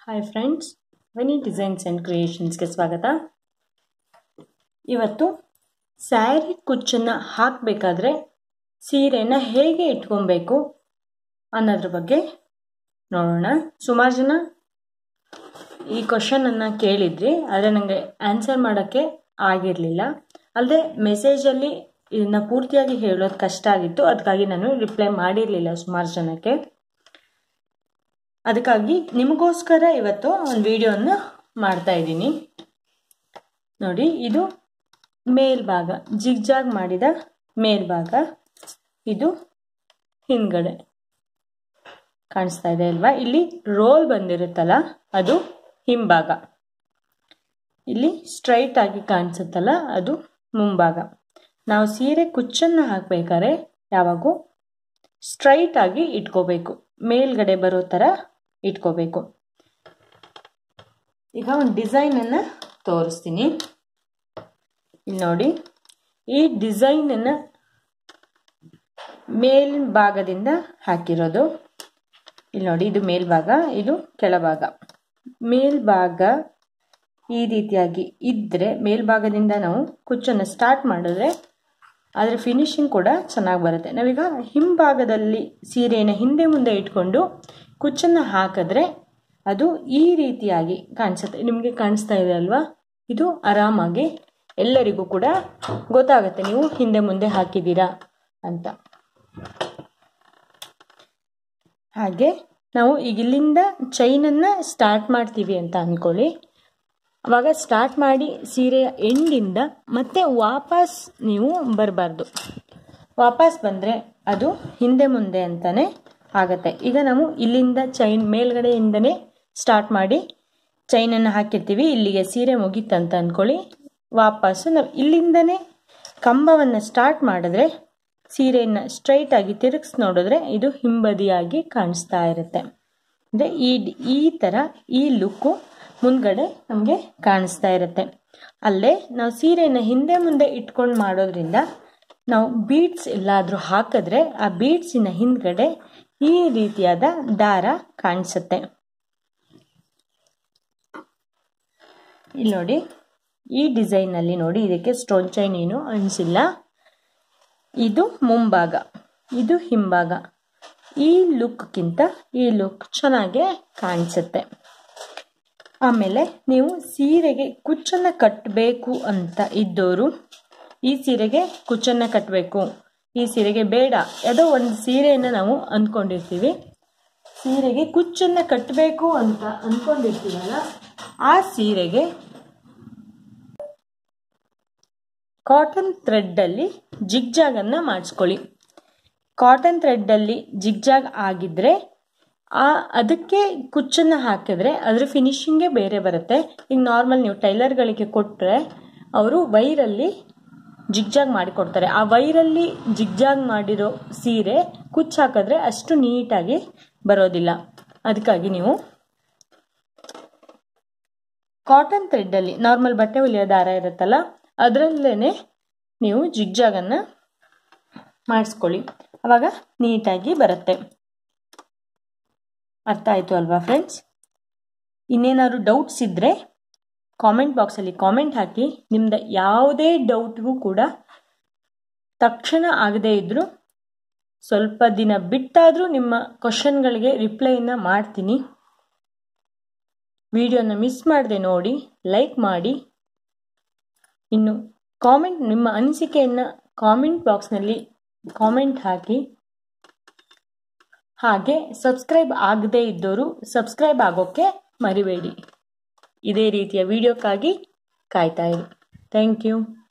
Hi friends, Veni designs and ಕ್ರಿಯೇಷನ್ಸ್ಗೆ ಸ್ವಾಗತ. ಇವತ್ತು ಸ್ಯಾರಿ ಕುಚ್ಚನ್ನು ಹಾಕಬೇಕಾದ್ರೆ ಸೀರೆನ ಹೇಗೆ ಇಟ್ಕೊಬೇಕು ಅನ್ನೋದ್ರ ಬಗ್ಗೆ ನೋಡೋಣ. ಸುಮಾರು ಜನ ಈ ಕ್ವಶನನ್ನು ಕೇಳಿದ್ರಿ, ಆದರೆ ನನಗೆ ಆನ್ಸರ್ ಮಾಡೋಕ್ಕೆ ಆಗಿರಲಿಲ್ಲ. ಅಲ್ಲದೆ ಮೆಸೇಜಲ್ಲಿ ಇದನ್ನು ಪೂರ್ತಿಯಾಗಿ ಹೇಳೋದು ಕಷ್ಟ ಆಗಿತ್ತು, ಅದಕ್ಕಾಗಿ ನಾನು ರಿಪ್ಲೈ ಮಾಡಿರಲಿಲ್ಲ ಸುಮಾರು ಜನಕ್ಕೆ. ಅದಕ್ಕಾಗಿ ನಿಮಗೋಸ್ಕರ ಇವತ್ತು ಒಂದು ವಿಡಿಯೋನ ಮಾಡ್ತಾ ಇದ್ದೀನಿ. ನೋಡಿ, ಇದು ಮೇಲ್ಭಾಗ, ಜಿಗ್ಜಾಗ್ ಮಾಡಿದ ಮೇಲ್ಭಾಗ, ಇದು ಹಿಂದ್ಗಡೆ ಕಾಣಿಸ್ತಾ ಇದೆ ಅಲ್ವಾ. ಇಲ್ಲಿ ರೋಲ್ ಬಂದಿರುತ್ತಲ್ಲ ಅದು ಹಿಂಭಾಗ, ಇಲ್ಲಿ ಸ್ಟ್ರೈಟ್ ಆಗಿ ಕಾಣಿಸುತ್ತಲ್ಲ ಅದು ಮುಂಭಾಗ. ನಾವು ಸೀರೆ ಕುಚ್ಚನ್ನು ಹಾಕಬೇಕಾದ್ರೆ ಯಾವಾಗೂ ಸ್ಟ್ರೈಟ್ ಆಗಿ ಇಟ್ಕೋಬೇಕು, ಮೇಲ್ಗಡೆ ಬರೋ ಥರ ಇಟ್ಕೋಬೇಕು. ಈಗ ಒಂದು ಡಿಸೈನನ್ನು ತೋರಿಸ್ತೀನಿ. ಇಲ್ಲಿ ನೋಡಿ, ಈ ಡಿಸೈನನ್ನು ಮೇಲ್ಭಾಗದಿಂದ ಹಾಕಿರೋದು. ಇಲ್ಲಿ ನೋಡಿ, ಇದು ಮೇಲ್ಭಾಗ, ಇದು ಕೆಳಭಾಗ. ಮೇಲ್ಭಾಗ ಈ ರೀತಿಯಾಗಿ ಇದ್ದರೆ ಮೇಲ್ಭಾಗದಿಂದ ನಾವು ಕುಚ್ಚನ್ನು ಸ್ಟಾರ್ಟ್ ಮಾಡಿದ್ರೆ ಅದರ ಫಿನಿಶಿಂಗ್ ಕೂಡ ಚೆನ್ನಾಗಿ ಬರುತ್ತೆ. ನಾವೀಗ ಹಿಂಭಾಗದಲ್ಲಿ ಸೀರೆಯನ್ನು ಹಿಂದೆ ಮುಂದೆ ಇಟ್ಕೊಂಡು ಕುಚ್ಚನ್ನು ಹಾಕಿದ್ರೆ ಅದು ಈ ರೀತಿಯಾಗಿ ಕಾಣಿಸುತ್ತೆ. ನಿಮಗೆ ಕಾಣಿಸ್ತಾ ಇದೆ ಅಲ್ವಾ? ಇದು ಆರಾಮಾಗಿ ಎಲ್ಲರಿಗೂ ಕೂಡ ಗೊತ್ತಾಗುತ್ತೆ ನೀವು ಹಿಂದೆ ಮುಂದೆ ಹಾಕಿದ್ದೀರಾ ಅಂತ. ಹಾಗೆ ನಾವು ಈಗ ಇಲ್ಲಿಂದ ಚೈನನ್ನು ಸ್ಟಾರ್ಟ್ ಮಾಡ್ತೀವಿ ಅಂತ ಅಂದ್ಕೊಳ್ಳಿ. ಆವಾಗ ಸ್ಟಾರ್ಟ್ ಮಾಡಿ ಸೀರೆಯ ಎಂಡಿಂದ ಮತ್ತೆ ವಾಪಸ್ ನೀವು ಬರಬಾರ್ದು. ವಾಪಸ್ ಬಂದರೆ ಅದು ಹಿಂದೆ ಮುಂದೆ ಅಂತಲೇ ಆಗುತ್ತೆ. ಈಗ ನಾವು ಇಲ್ಲಿಂದ ಚೈನ್ ಮೇಲ್ಗಡೆಯಿಂದನೇ ಸ್ಟಾರ್ಟ್ ಮಾಡಿ ಚೈನನ್ನು ಹಾಕಿರ್ತೀವಿ, ಇಲ್ಲಿಗೆ ಸೀರೆ ಮುಗೀತಂತ ಅಂದ್ಕೊಳ್ಳಿ. ವಾಪಸ್ಸು ನಾವು ಇಲ್ಲಿಂದನೇ ಕಂಬವನ್ನು ಸ್ಟಾರ್ಟ್ ಮಾಡಿದ್ರೆ ಸೀರೆಯನ್ನು ಸ್ಟ್ರೈಟಾಗಿ ತಿರುಗಿಸಿ ನೋಡಿದ್ರೆ ಇದು ಹಿಂಬದಿಯಾಗಿ ಕಾಣಿಸ್ತಾ ಇರುತ್ತೆ. ಅಂದರೆ ಈ ಥರ ಈ ಲುಕ್ಕು ಮುಂದ್ಗಡೆ ನಮಗೆ ಕಾಣಿಸ್ತಾ ಇರುತ್ತೆ. ಅಲ್ಲೇ ನಾವು ಸೀರೆಯನ್ನು ಹಿಂದೆ ಮುಂದೆ ಇಟ್ಕೊಂಡು ಮಾಡೋದ್ರಿಂದ ನಾವು ಬೀಡ್ಸ್ ಎಲ್ಲಾದರೂ ಹಾಕಿದ್ರೆ ಆ ಬೀಡ್ಸಿನ ಹಿಂದ್ಗಡೆ ಈ ರೀತಿಯಾದ ದಾರ ಕಾಣಿಸುತ್ತೆ. ಇಲ್ಲಿ ನೋಡಿ, ಈ ಡಿಸೈನಲ್ಲಿ ನೋಡಿ, ಇದಕ್ಕೆ ಸ್ಟೋನ್ ಚೈನ್ ಏನು ಅನಿಸಿಲ್ಲ. ಇದು ಮುಂಭಾಗ, ಇದು ಹಿಂಭಾಗ. ಈ ಲುಕ್ಕಿಂತ ಈ ಲುಕ್ ಚೆನ್ನಾಗೇ ಕಾಣಿಸುತ್ತೆ. ಆಮೇಲೆ ನೀವು ಸೀರೆಗೆ ಕುಚ್ಚನ್ನು ಕಟ್ಟಬೇಕು ಅಂತ ಇದ್ದವರು, ಈ ಸೀರೆಗೆ ಕುಚ್ಚನ್ನು ಕಟ್ಟಬೇಕು, ಈ ಸೀರೆಗೆ ಬೇಡ, ಯಾವುದೋ ಒಂದು ಸೀರೆಯನ್ನು ನಾವು ಅಂದ್ಕೊಂಡಿರ್ತೀವಿ, ಸೀರೆಗೆ ಕುಚ್ಚನ್ನು ಕಟ್ಟಬೇಕು ಅಂತ ಅಂದ್ಕೊಂಡಿರ್ತೀವಲ್ಲ, ಆ ಸೀರೆಗೆ ಕಾಟನ್ ಥ್ರೆಡ್ಡಲ್ಲಿ ಜಿಗ್ಜಾಗನ್ನು ಮಾಡಿಸ್ಕೊಳ್ಳಿ. ಕಾಟನ್ ಥ್ರೆಡ್ಡಲ್ಲಿ ಜಿಗ್ಜಾಗ್ ಆಗಿದ್ದರೆ ಅದಕ್ಕೆ ಕುಚ್ಚನ್ನು ಹಾಕಿದ್ರೆ ಅದರ ಫಿನಿಶಿಂಗೇ ಬೇರೆ ಬರುತ್ತೆ. ಈಗ ನಾರ್ಮಲ್ ನೀವು ಟೈಲರ್ಗಳಿಗೆ ಕೊಟ್ಟರೆ ಅವರು ವೈರಲ್ಲಿ ಜಿಗ್ಜಾಗ್ ಮಾಡಿಕೊಡ್ತಾರೆ. ಆ ವೈರಲ್ಲಿ ಜಿಗ್ಜಾಗ್ ಮಾಡಿರೋ ಸೀರೆ ಕುಚ್ಚು ಹಾಕಿದ್ರೆ ಅಷ್ಟು ನೀಟಾಗಿ ಬರೋದಿಲ್ಲ. ಅದಕ್ಕಾಗಿ ನೀವು ಕಾಟನ್ ಥ್ರೆಡ್ಡಲ್ಲಿ ನಾರ್ಮಲ್ ಬಟ್ಟೆ ಹೊಲಿಯೋ ದಾರ ಇರುತ್ತಲ್ಲ ಅದರಲ್ಲೇ ನೀವು ಜಿಗ್ಜಾಗನ್ನು ಮಾಡಿಸ್ಕೊಳ್ಳಿ, ಆವಾಗ ನೀಟಾಗಿ ಬರುತ್ತೆ. ಅರ್ಥ ಆಯಿತು ಅಲ್ವಾ ಫ್ರೆಂಡ್ಸ್? ಇನ್ನೇನಾದ್ರು ಡೌಟ್ಸ್ ಇದ್ದರೆ ಕಾಮೆಂಟ್ ಬಾಕ್ಸಲ್ಲಿ ಕಾಮೆಂಟ್ ಹಾಕಿ. ನಿಮ್ದು ಯಾವುದೇ ಡೌಟ್ಗೂ ಕೂಡ ತಕ್ಷಣ ಆಗದೇ ಇದ್ದರೂ ಸ್ವಲ್ಪ ದಿನ ಬಿಟ್ಟಾದರೂ ನಿಮ್ಮ ಕ್ವಶನ್ಗಳಿಗೆ ರಿಪ್ಲೈನ ಮಾಡ್ತೀನಿ. ವಿಡಿಯೋನ ಮಿಸ್ ಮಾಡದೆ ನೋಡಿ, ಲೈಕ್ ಮಾಡಿ. ಇನ್ನು ಕಾಮೆಂಟ್, ನಿಮ್ಮ ಅನಿಸಿಕೆಯನ್ನು ಕಾಮೆಂಟ್ ಬಾಕ್ಸ್ನಲ್ಲಿ ಕಾಮೆಂಟ್ ಹಾಕಿ. ಹಾಗೆ ಸಬ್ಸ್ಕ್ರೈಬ್ ಆಗದೇ ಇದ್ದವರು ಸಬ್ಸ್ಕ್ರೈಬ್ ಆಗೋಕ್ಕೆ ಮರಿಬೇಡಿ. ಇದೇ ರೀತಿಯ ವಿಡಿಯೋಕ್ಕಾಗಿ ಕಾಯ್ತಾ ಇರಿ. Thank you.